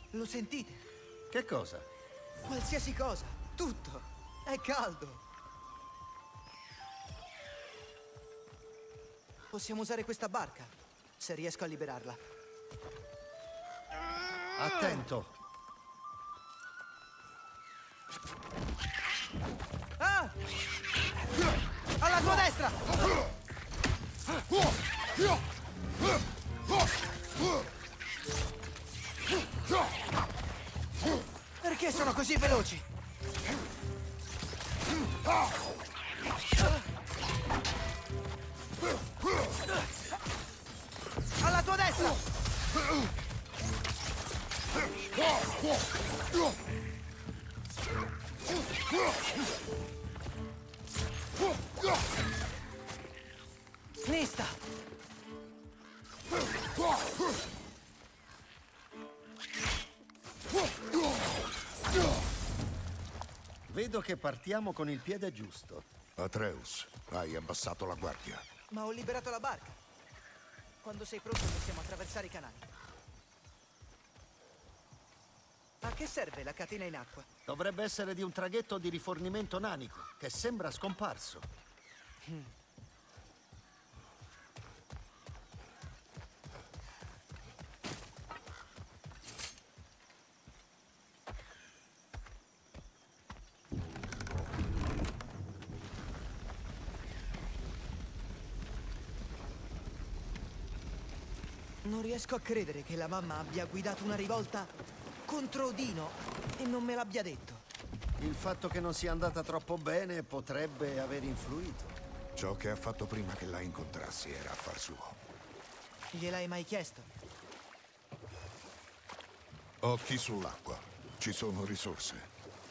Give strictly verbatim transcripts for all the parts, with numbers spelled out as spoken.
Lo sentite? Che cosa? Qualsiasi cosa. Tutto. È caldo. Possiamo usare questa barca, se riesco a liberarla. Attento! Ah! Alla tua destra! Perché sono così veloci? Alla tua destra! Sinistra! Vedo che partiamo con il piede giusto. Atreus, hai abbassato la guardia. Ma ho liberato la barca. Quando sei pronto possiamo attraversare i canali. A che serve la catena in acqua? Dovrebbe essere di un traghetto di rifornimento nanico, che sembra scomparso. Mm. Non riesco a credere che la mamma abbia guidato una rivolta contro Odino e non me l'abbia detto. Il fatto che non sia andata troppo bene potrebbe aver influito. Ciò che ha fatto prima che la incontrassi era affar suo. Gliel'hai mai chiesto? Occhi sull'acqua. Ci sono risorse.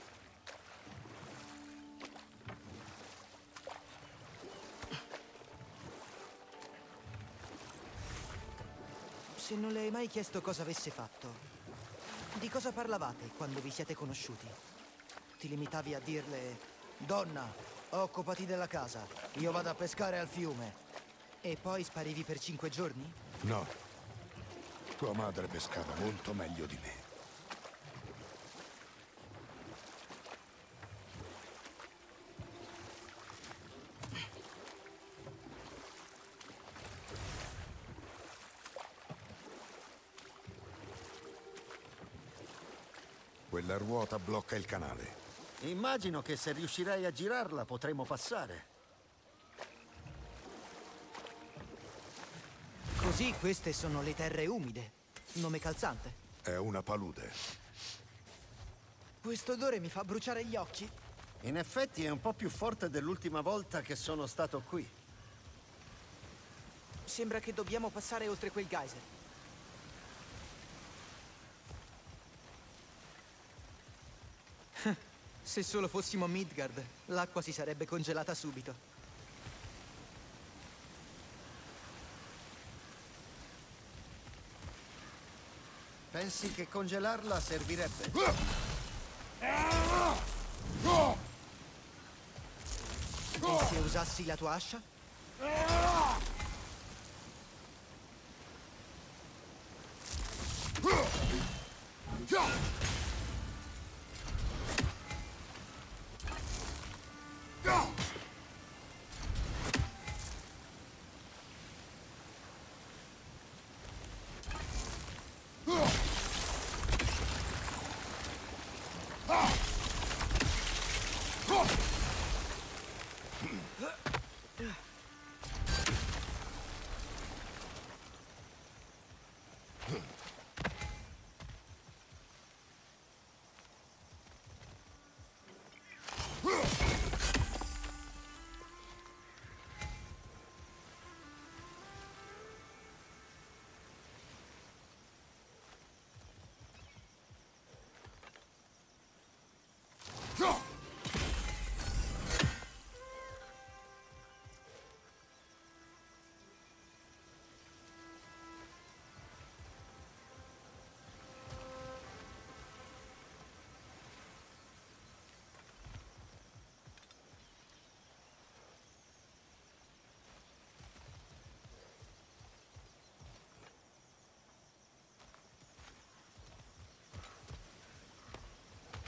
Se non le hai mai chiesto cosa avesse fatto, di cosa parlavate quando vi siete conosciuti? Ti limitavi a dirle: donna, occupati della casa, io vado a pescare al fiume. E poi sparivi per cinque giorni? No. Tua madre pescava molto meglio di me. Quella ruota blocca il canale. Immagino che se riuscirai a girarla potremo passare. Così queste sono le terre umide. Nome calzante. È una palude. Questo odore mi fa bruciare gli occhi. In effetti è un po' più forte dell'ultima volta che sono stato qui. Sembra che dobbiamo passare oltre quel geyser. Se solo fossimo Midgard, l'acqua si sarebbe congelata subito. Pensi che congelarla servirebbe? E se usassi la tua ascia?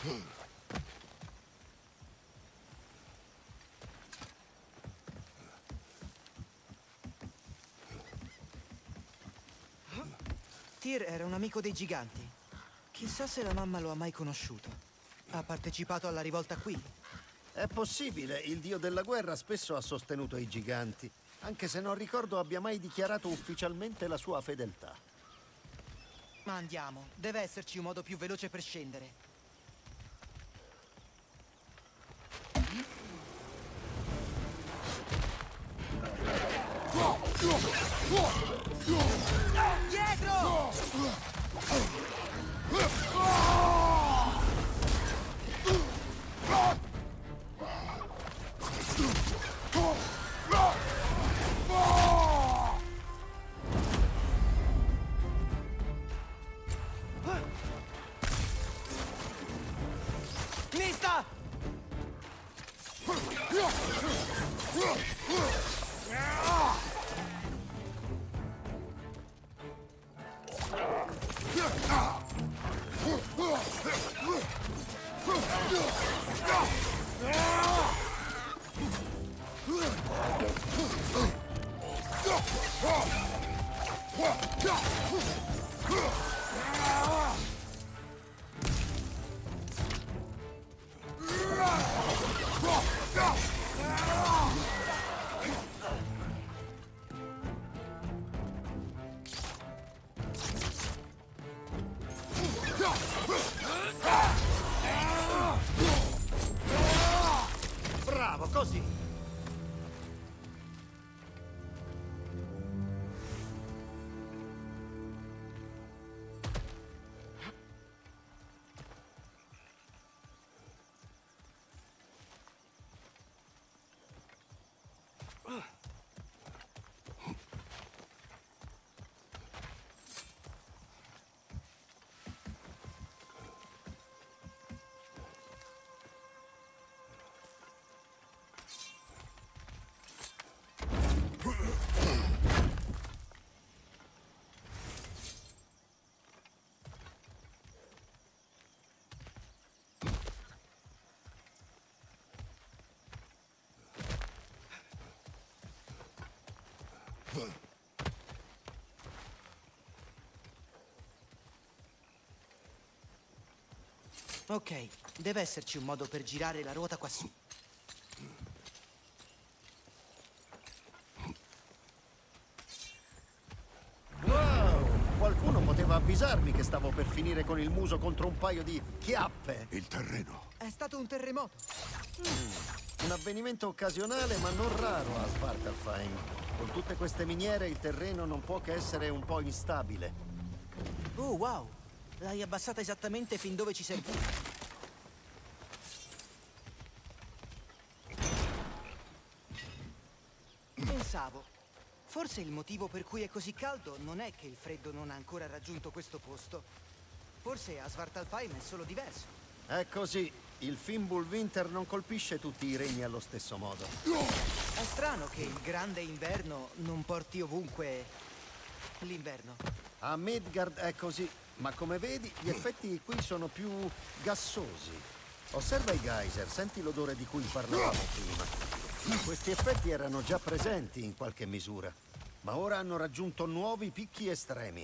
Tyr era un amico dei giganti. Chissà se la mamma lo ha mai conosciuto. Ha partecipato alla rivolta qui. È possibile, il dio della guerra spesso ha sostenuto i giganti, anche se non ricordo abbia mai dichiarato ufficialmente la sua fedeltà. Ma andiamo, deve esserci un modo più veloce per scendere. Dietro! Mista! Bravo, così! Ok, deve esserci un modo per girare la ruota quassù. Wow! Qualcuno poteva avvisarmi che stavo per finire con il muso contro un paio di chiappe. Il terreno. È stato un terremoto. Un avvenimento occasionale ma non raro a Svartalfheim. Con tutte queste miniere il terreno non può che essere un po' instabile. Oh, wow! L'hai abbassata esattamente fin dove ci serviva. Pensavo, forse il motivo per cui è così caldo non è che il freddo non ha ancora raggiunto questo posto. Forse a Svartalfheim è solo diverso. È così. Il Fimbulwinter non colpisce tutti i regni allo stesso modo. È strano che il grande inverno non porti ovunque l'inverno. A Midgard è così, ma come vedi gli effetti qui sono più gassosi. Osserva i geyser, senti l'odore di cui parlavamo prima. Questi effetti erano già presenti in qualche misura, ma ora hanno raggiunto nuovi picchi estremi.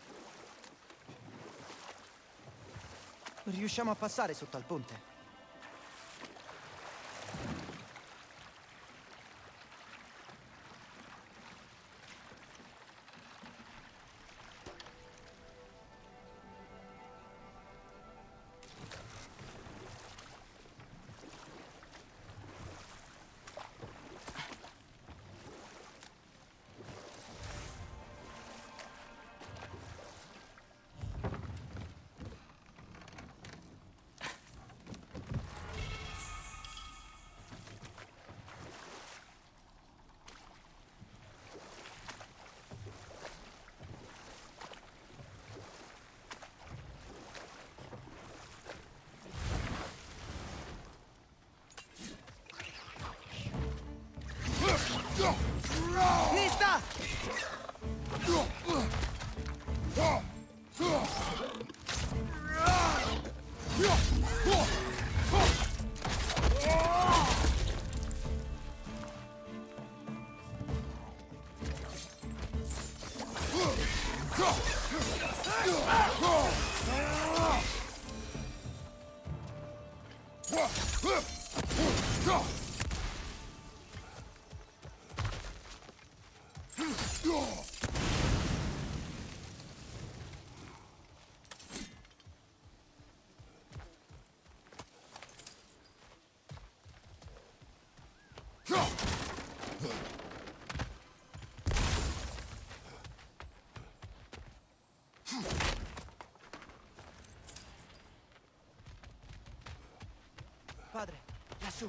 Riusciamo a passare sotto al ponte? Padre, lassù.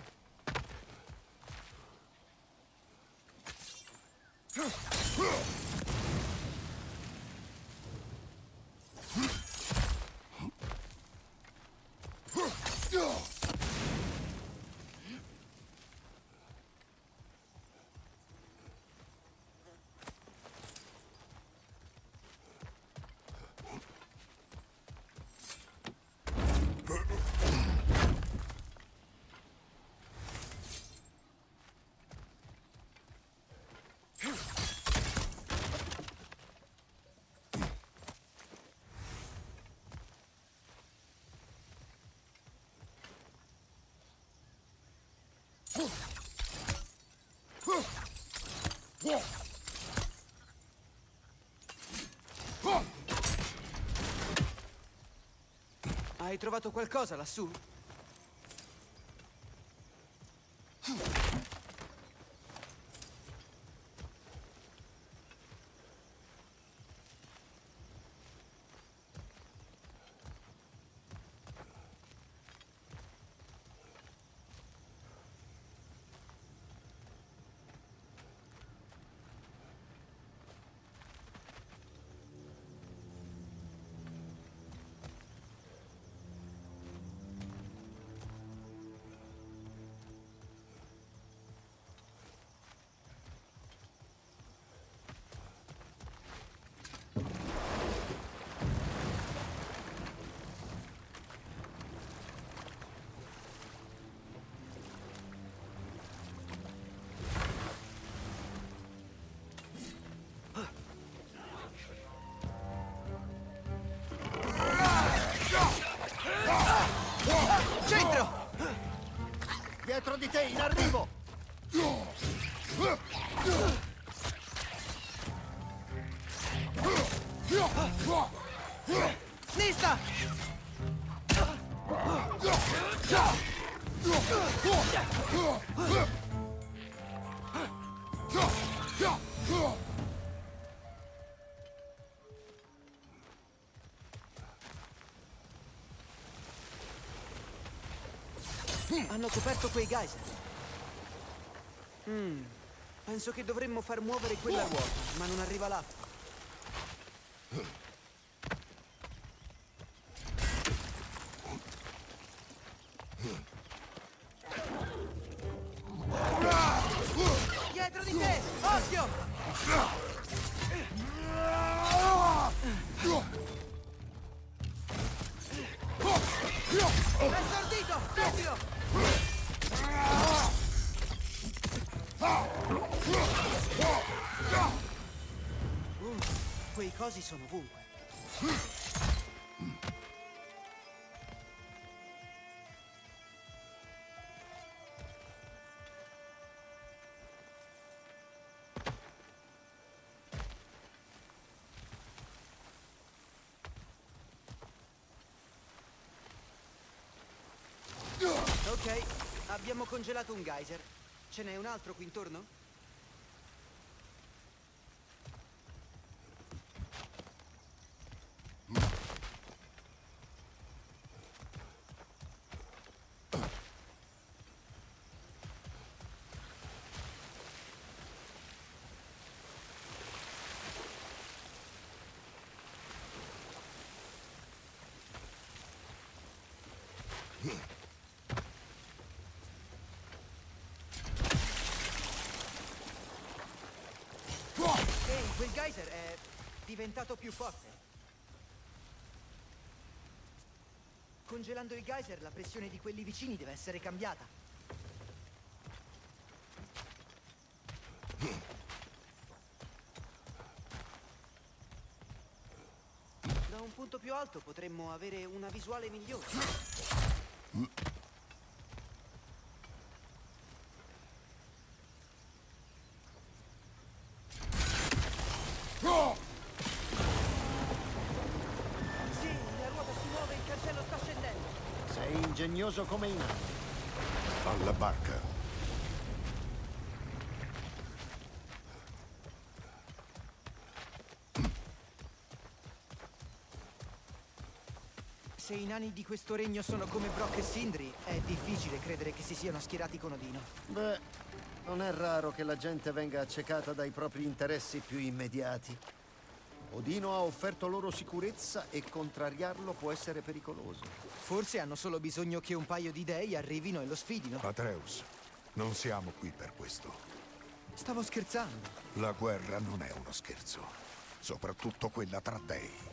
Hai trovato qualcosa lassù? Centro! Dietro di te, in arrivo! Sinistra! Hanno coperto quei geyser. Mm. Penso che dovremmo far muovere quella ruota, ma non arriva l'acqua. Dietro di te! Occhio! È stordito! Prendilo! Uh, quei cosi sono ovunque. Ok, abbiamo congelato un geyser. Ce n'è un altro qui intorno? Ehi, quel geyser è diventato più forte. Congelando il geyser, la pressione di quelli vicini deve essere cambiata. Da un punto più alto potremmo avere una visuale migliore. Sì, la ruota si muove, il cancello sta scendendo. Sei ingegnoso come i nani. Alla barca. Se i nani di questo regno sono come Brock e Sindri, è difficile credere che si siano schierati con Odino. Beh, non è raro che la gente venga accecata dai propri interessi più immediati. Odino ha offerto loro sicurezza e contrariarlo può essere pericoloso. Forse hanno solo bisogno che un paio di dei arrivino e lo sfidino. Atreus, non siamo qui per questo. Stavo scherzando. La guerra non è uno scherzo, soprattutto quella tra dei.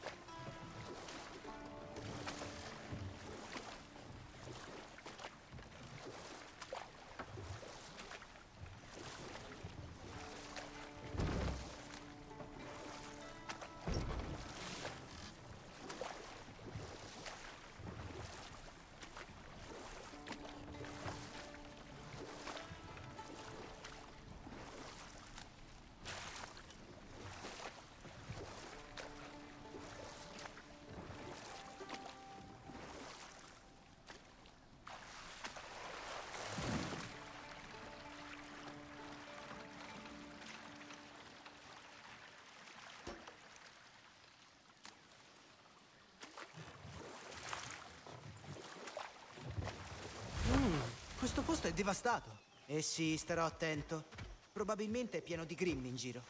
Questo posto è devastato. Eh sì, starò attento. Probabilmente è pieno di Grimm in giro.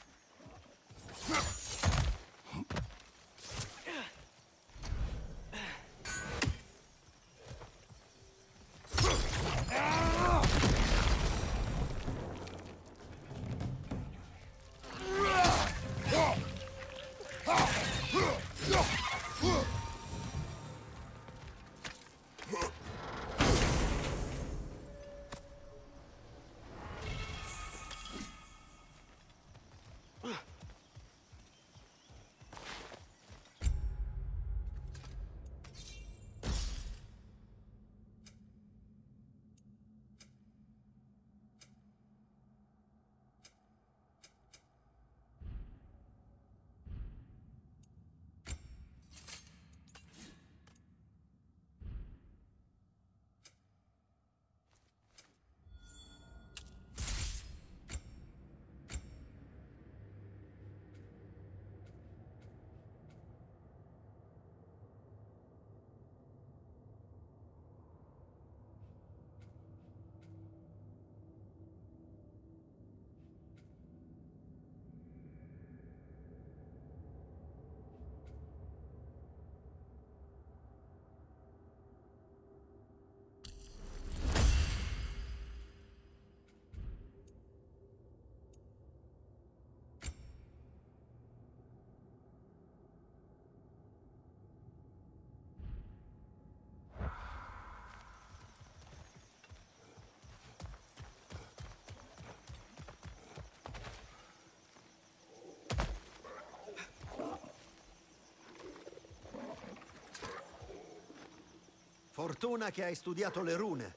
Fortuna che hai studiato le rune.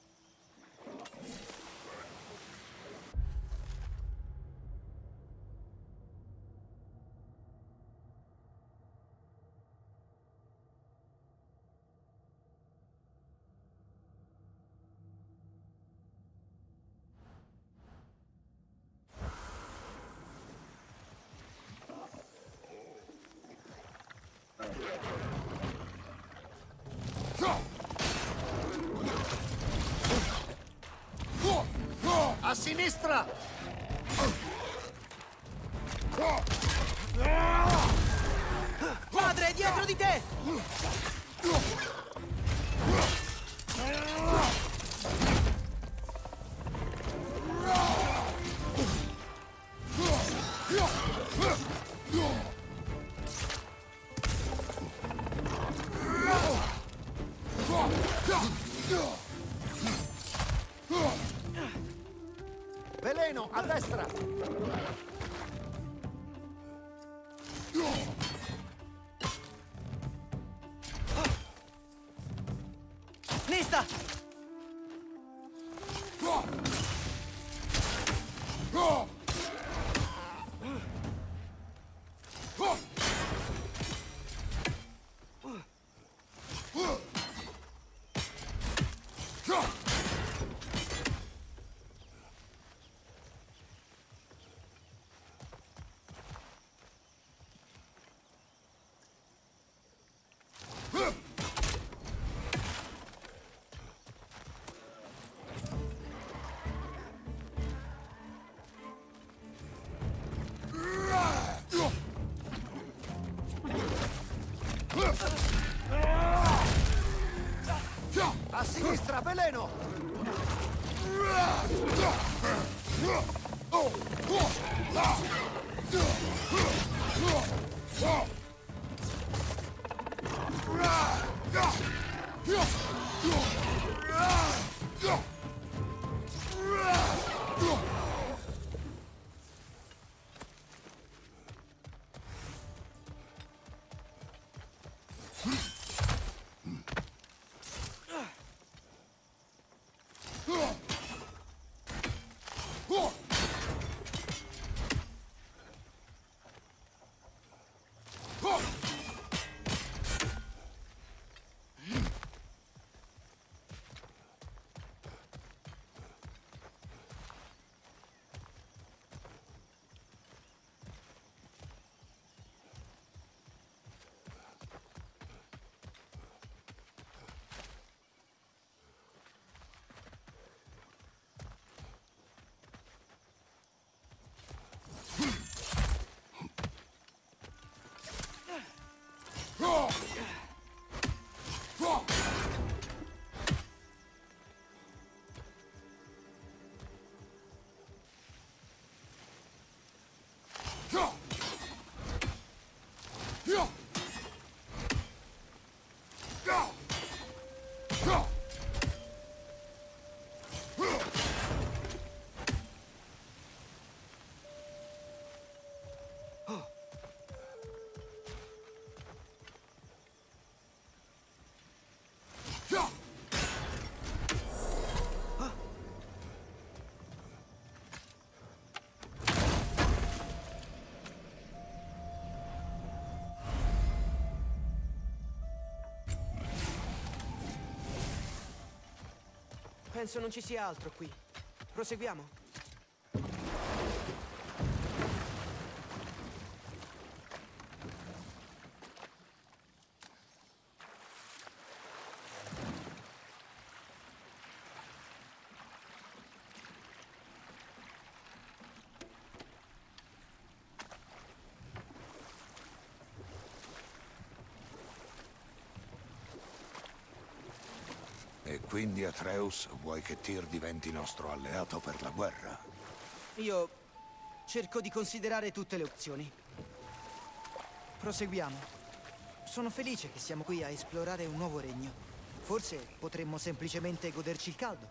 A sinistra! Padre, dietro di te! Veleno, a destra! Nista! A sinistra, veleno! Penso non ci sia altro qui. Proseguiamo. E quindi, Atreus, vuoi che Tyr diventi nostro alleato per la guerra? Io cerco di considerare tutte le opzioni. Proseguiamo. Sono felice che siamo qui a esplorare un nuovo regno. Forse potremmo semplicemente goderci il caldo.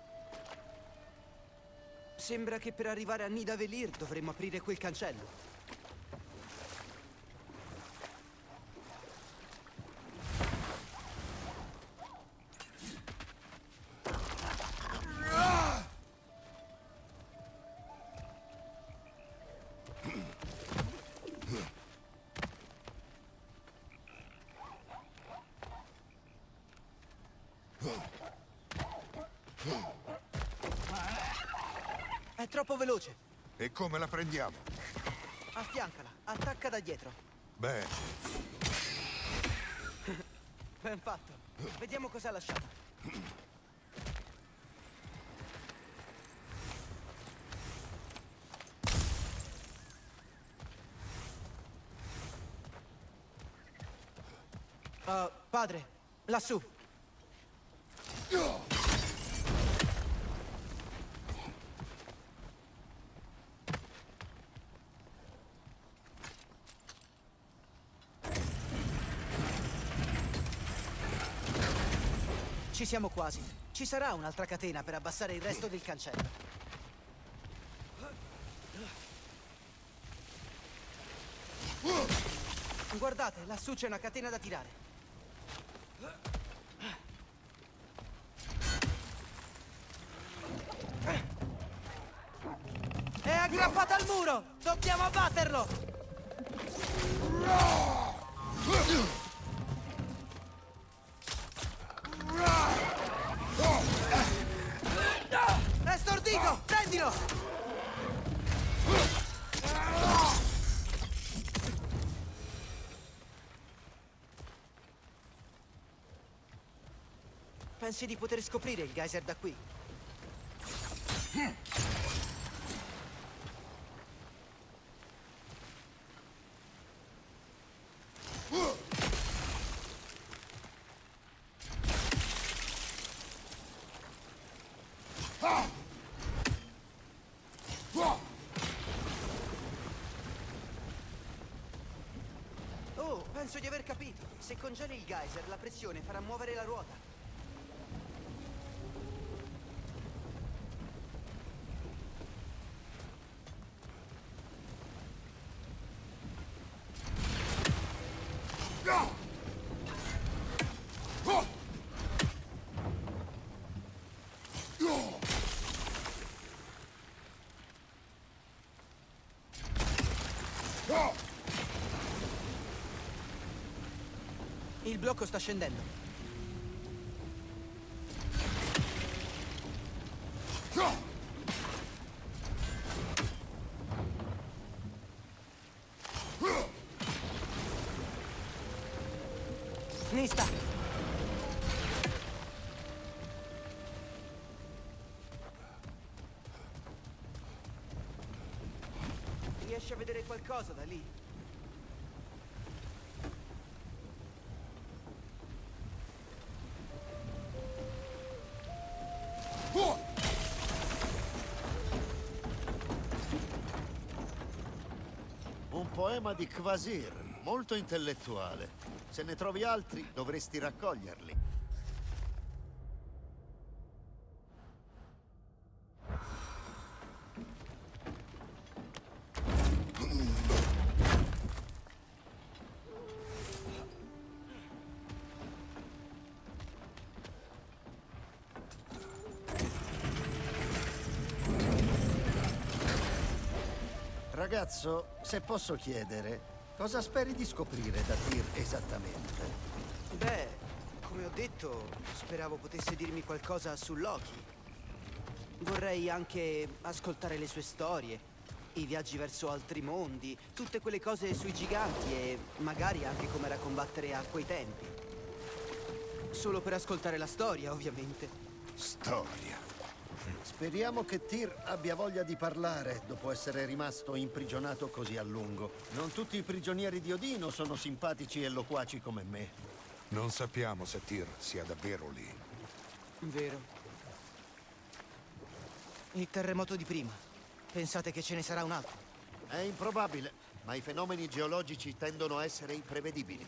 Sembra che per arrivare a Nidavellir dovremmo aprire quel cancello. È troppo veloce. E come la prendiamo? Affiancala. Attacca da dietro. Bene. Ben fatto. Vediamo cosa ha lasciato. Uh, padre, lassù. Ci siamo quasi. Ci sarà un'altra catena per abbassare il resto del cancello. Guardate, lassù c'è una catena da tirare. È aggrappata al muro! Dobbiamo abbatterlo! È stordito! Prendilo! Pensi di poter scoprire il geyser da qui? Oh, penso di aver capito. Se congeli il geyser, la pressione farà muovere la ruota. Il blocco sta scendendo. Nista! Riesci a vedere qualcosa da lì? Un poema di Kvasir, molto intellettuale. Se ne trovi altri, dovresti raccoglierli. Ragazzo, se posso chiedere, cosa speri di scoprire da Tyr esattamente? Beh, come ho detto, speravo potesse dirmi qualcosa su Loki. Vorrei anche ascoltare le sue storie, i viaggi verso altri mondi, tutte quelle cose sui giganti e magari anche com'era combattere a quei tempi. Solo per ascoltare la storia, ovviamente. Storia. Speriamo che Tyr abbia voglia di parlare dopo essere rimasto imprigionato così a lungo. Non tutti i prigionieri di Odino sono simpatici e loquaci come me. Non sappiamo se Tyr sia davvero lì. Vero. Il terremoto di prima. Pensate che ce ne sarà un altro? È improbabile, ma i fenomeni geologici tendono a essere imprevedibili.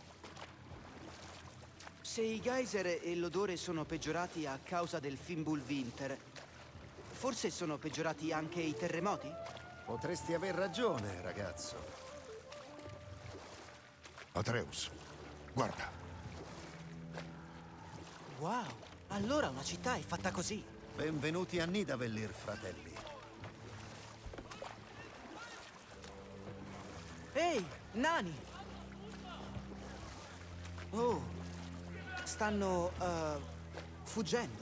Se i geyser e l'odore sono peggiorati a causa del Fimbulwinter, forse sono peggiorati anche i terremoti? Potresti aver ragione, ragazzo. Atreus, guarda. Wow, allora una città è fatta così. Benvenuti a Nidavellir, fratelli. Ehi, nani! Oh, stanno uh, fuggendo.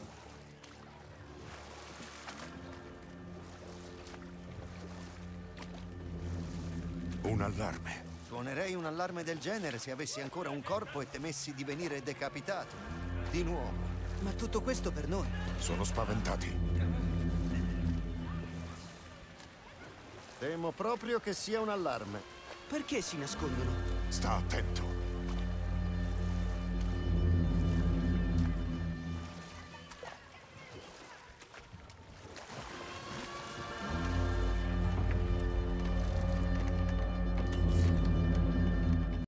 Un allarme. Suonerei un allarme del genere se avessi ancora un corpo e temessi di venire decapitato. Di nuovo. Ma tutto questo per noi. Sono spaventati. Temo proprio che sia un allarme. Perché si nascondono? Sta attento.